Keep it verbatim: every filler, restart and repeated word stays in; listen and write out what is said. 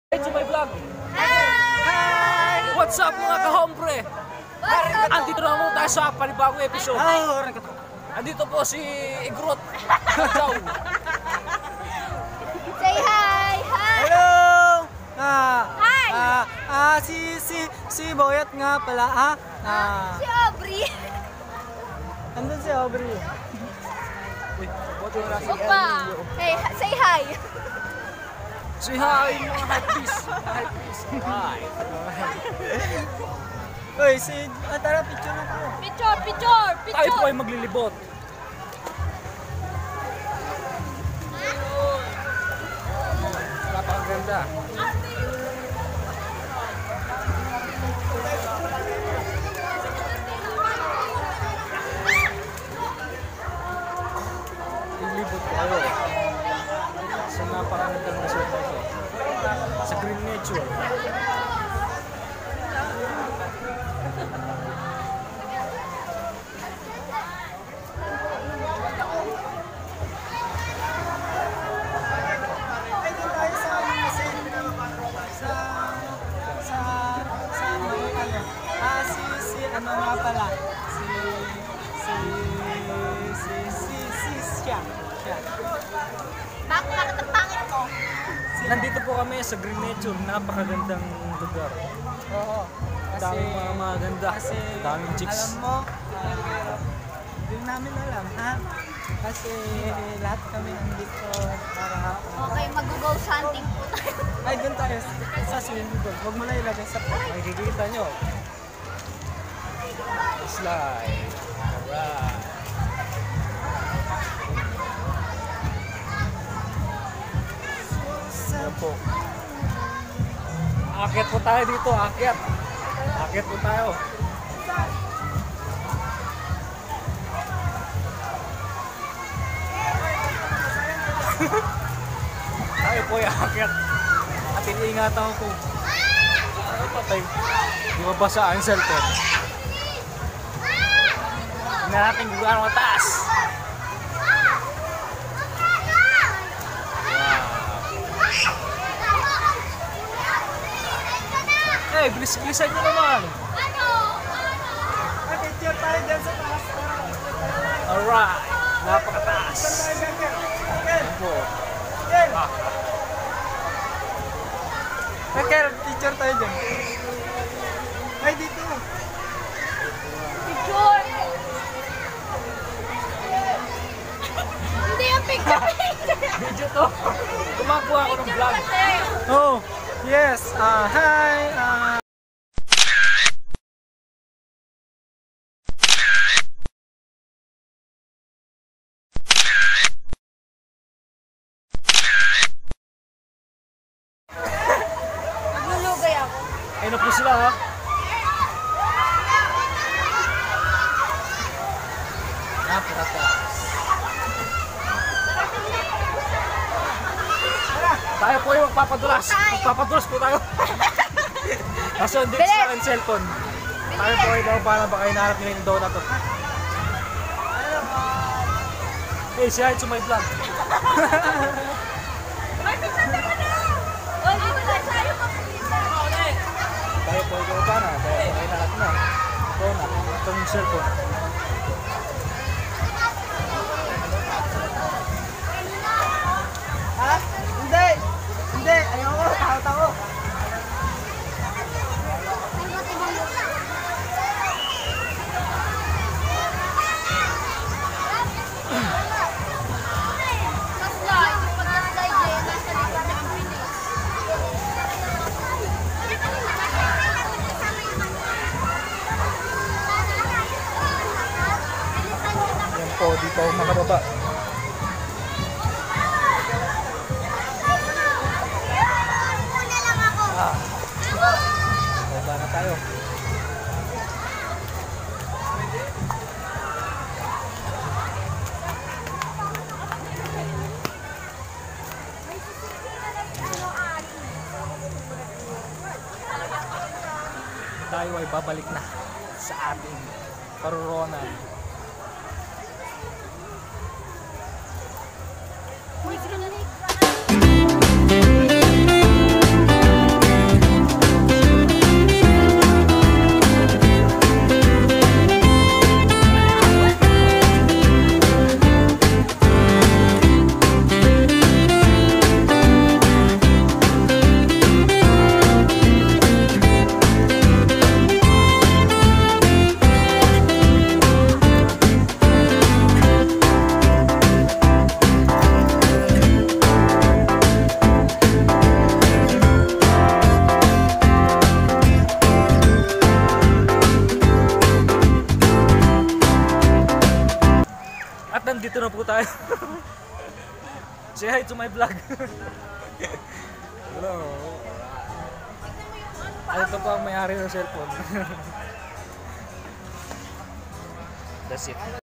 Hey to my vlog! Hi! What's up mga kahombre? Andito na muna tayo sa panibagong episode. Andito po si Igrot. Ciao! Say hi! Hi! Hello! Ah, Hi! Ah, ah, si si si Boyet nga pala ah. Ah, Si Aubrey! andun si Aubrey. Uy, boto na si Opa! Hey, say hi! Si hi mga hypebeast. Hypebeast. Hi. Uy, si ah, tara picture na po. Picture! Picture! Tayo po Picture! ay maglilibot. Napakaganda. Lilibot tayo sa napakagandang resort na ito. Sa green nature. Ay, doon tayo sa ano, sa sa sa sa may ano. Ah, si si ano nga pala. Si si si si si siya. Siya. Bakit bakit ang pangit ko? Nandito po kami sa green nature. Napakagandang lugar. Oo. Daming mga maganda. Kasi, Daming chicks. alam mo, uh, hindi namin alam, ha? Kasi lahat kami nandito para... Okay, mag-ghost hunting po tayo. Ay, dun tayo sa swimming pool. Huwag mo na ilagay sa pool. Makikita nyo. Slide. Alright. Ayan po. Akit po tayo dito. Akit. Akit po tayo. Tayo po yung akit. At iniingatan ko kung ano patay. Di ba basa ang cellphone? Tingnan natin kung gaano mataas. Wow. Eh, bilis-bilisan nyo naman. Ay, picture tayo dyan sa taas. Alright. Napakataas. Ayan po. Kel! Ah. Ay, Kel, picture tayo dyan. Ay, dito. Picture! Hindi yung picture! Video to. Gumagawa ako ng vlog. Oh, yes. Ah, hi. Ah, Naglulugay ako. Ayun na po sila ha. Napakataas. Tayo po yung magpapadulas. Magpapadulas po tayo. Kaso hindi Bilis! sa akin cellphone. Tayo po ay daw para baka hinahanap nila yung donut to. Hey, say hi to my vlog. Oh, dito tayo tayo magpapalita. Tayo po ay daw para baka hinahanap na donut. Itong cellphone. ha? Hindi. Hindi. Ayoko. Takot ako. Sa-slide, pag na-slide eh, nasa likod ng finish. Yan po, dito ako makababa. Ah. Baba na tayo. Tayo ay babalik na sa ating paruroonan. Uy, sila na tayo. Say hi to my vlog. Hello. Ano ito pa ang may-ari ng cellphone? That's it.